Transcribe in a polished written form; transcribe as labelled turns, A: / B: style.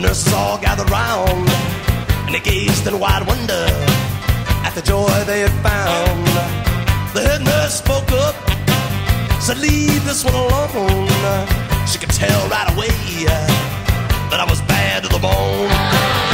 A: nurses all gathered round, and they gazed in wide wonder at the joy they had found. The head nurse spoke up, said, "Leave this one alone." She could tell right away that I was bad to the bone.